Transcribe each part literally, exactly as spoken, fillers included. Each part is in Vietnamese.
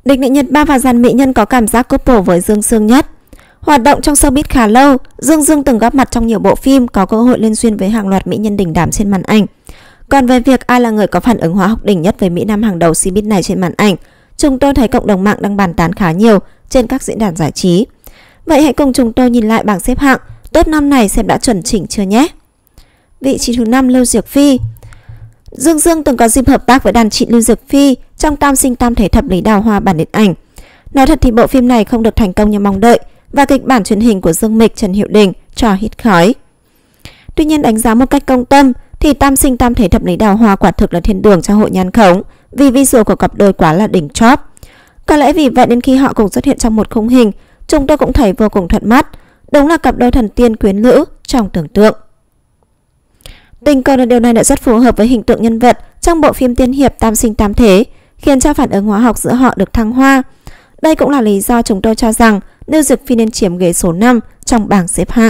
Địch Nệ Nhật Ba và dàn mỹ nhân có cảm giác couple với Dương Dương nhất. Hoạt động trong showbiz khá lâu, Dương Dương từng góp mặt trong nhiều bộ phim, có cơ hội liên duyên với hàng loạt mỹ nhân đỉnh đám trên màn ảnh. Còn về việc ai là người có phản ứng hóa học đỉnh nhất với mỹ nam hàng đầu showbiz này trên màn ảnh, chúng tôi thấy cộng đồng mạng đang bàn tán khá nhiều trên các diễn đàn giải trí. Vậy hãy cùng chúng tôi nhìn lại bảng xếp hạng top năm này xem đã chuẩn chỉnh chưa nhé. Vị trí thứ năm, Lưu Diệc Phi. Dương Dương từng có dịp hợp tác với đàn chị Lưu Diệc Phi trong Tam Sinh Tam Thế Thập Lý Đào Hoa bản điện ảnh. Nói thật thì bộ phim này không được thành công như mong đợi và kịch bản truyền hình của Dương Mịch, Trần Hiệu Đình trò hít khói. Tuy nhiên đánh giá một cách công tâm thì Tam Sinh Tam Thế Thập Lý Đào Hoa quả thực là thiên đường cho hội nhan khống vì visual của cặp đôi quá là đỉnh chóp. Có lẽ vì vậy đến khi họ cùng xuất hiện trong một khung hình, chúng tôi cũng thấy vô cùng thuận mắt. Đúng là cặp đôi thần tiên quyến lữ trong tưởng tượng. Tình cờ là điều này đã rất phù hợp với hình tượng nhân vật trong bộ phim tiên hiệp Tam Sinh Tam Thế, khiến cho phản ứng hóa học giữa họ được thăng hoa. Đây cũng là lý do chúng tôi cho rằng Lưu Diệc Phi nên chiếm ghế số năm trong bảng xếp hạng.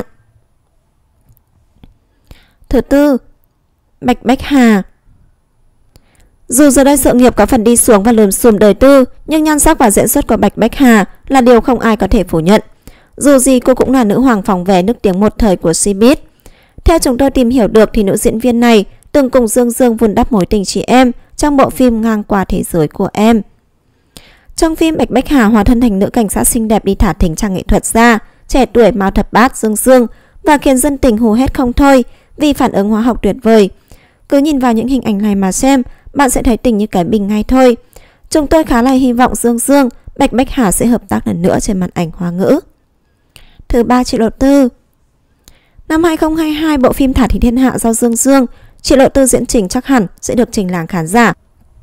Thứ tư, Bạch Bách Hà. Dù giờ đây sự nghiệp có phần đi xuống và lùm xùm đời tư, nhưng nhan sắc và diễn xuất của Bạch Bách Hà là điều không ai có thể phủ nhận. Dù gì cô cũng là nữ hoàng phòng vé nức tiếng một thời của showbiz. Theo chúng tôi tìm hiểu được thì nữ diễn viên này từng cùng Dương Dương vun đắp mối tình chị em trong bộ phim Ngang Qua Thế Giới Của Em. Trong phim, Bạch Bách Hà hóa thân thành nữ cảnh sát xinh đẹp đi thả thính trang nghệ thuật gia, trẻ tuổi Mao Thập Bát Dương Dương và khiến dân tình hù hét không thôi vì phản ứng hóa học tuyệt vời. Cứ nhìn vào những hình ảnh này mà xem, bạn sẽ thấy tình như cái bình ngay thôi. Chúng tôi khá là hy vọng Dương Dương, Bạch Bách Hà sẽ hợp tác lần nữa trên màn ảnh Hoa ngữ. Thứ ba, Triệu Lộ Tư. Năm hai không hai hai, bộ phim Thả Thí Thiên Hạ do Dương Dương, Triệu Lộ Tư diễn trình chắc hẳn sẽ được trình làng khán giả.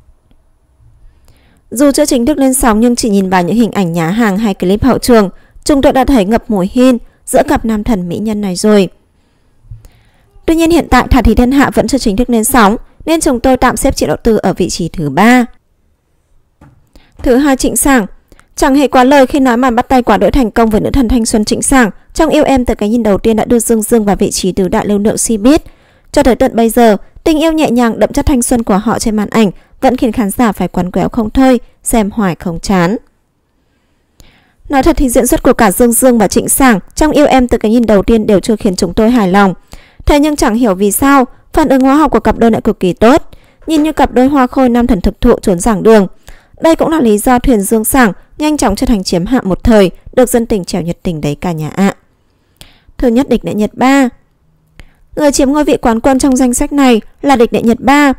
Dù chưa chính thức lên sóng nhưng chỉ nhìn vào những hình ảnh nhá hàng hay clip hậu trường, chúng tôi đã thấy ngập mùi hin giữa cặp nam thần mỹ nhân này rồi. Tuy nhiên hiện tại Thả Thí Thiên Hạ vẫn chưa chính thức lên sóng nên chúng tôi tạm xếp Triệu Lộ Tư ở vị trí thứ ba. Thứ hai, Trịnh Sảng. Chẳng hề quá lời khi nói màn bắt tay quả đỗi thành công với nữ thần thanh xuân Trịnh Sảng trong Yêu Em từ cái nhìn đầu tiên đã đưa Dương Dương vào vị trí tứ đại lưu lượng showbiz. Cho tới tận bây giờ, tình yêu nhẹ nhàng đậm chất thanh xuân của họ trên màn ảnh vẫn khiến khán giả phải quằn quéo không thôi, xem hoài không chán. Nói thật thì diễn xuất của cả Dương Dương và Trịnh Sảng trong Yêu Em từ cái nhìn đầu tiên đều chưa khiến chúng tôi hài lòng. Thế nhưng chẳng hiểu vì sao phản ứng hóa học của cặp đôi lại cực kỳ tốt, nhìn như cặp đôi hoa khôi nam thần thực thụ trốn giảng đường. Đây cũng là lý do thuyền Dương Sảng nhanh chóng trở thành chiếm hạng một thời, được dân tình trèo nhiệt tình đấy cả nhà ạ. À. Thứ nhất, Địch Nệ Nhật Ba. Người chiếm ngôi vị quán quân trong danh sách này là Địch Nệ Nhật Ba.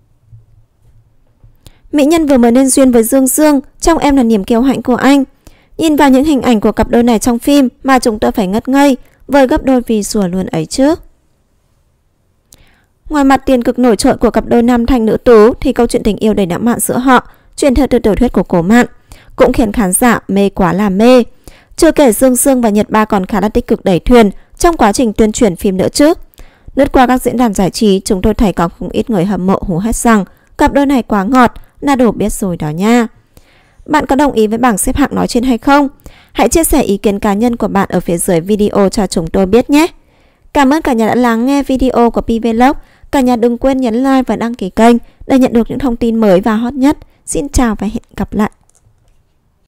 Mỹ nhân vừa mới nên duyên với Dương Dương trong Em Là Niềm Kiêu Hãnh Của Anh. Nhìn vào những hình ảnh của cặp đôi này trong phim mà chúng tôi phải ngất ngây với gấp đôi vì rùa luôn ấy chứ. Ngoài mặt tiền cực nổi trội của cặp đôi nam thanh nữ tú thì câu chuyện tình yêu đầy lãng mạn giữa họ, truyền theo từ tiểu thuyết của Cố Mạn, cũng khiến khán giả mê quá là mê. Chưa kể Dương Dương và Nhật Ba còn khá là tích cực đẩy thuyền trong quá trình tuyên truyền phim nữa chứ. Lướt qua các diễn đàn giải trí, chúng tôi thấy có không ít người hâm mộ hú hét rằng cặp đôi này quá ngọt, là đủ biết rồi đó nha. Bạn có đồng ý với bảng xếp hạng nói trên hay không? Hãy chia sẻ ý kiến cá nhân của bạn ở phía dưới video cho chúng tôi biết nhé. Cảm ơn cả nhà đã lắng nghe video của Pi Vlog. Cả nhà đừng quên nhấn like và đăng ký kênh để nhận được những thông tin mới và hot nhất. Xin chào và hẹn gặp lại.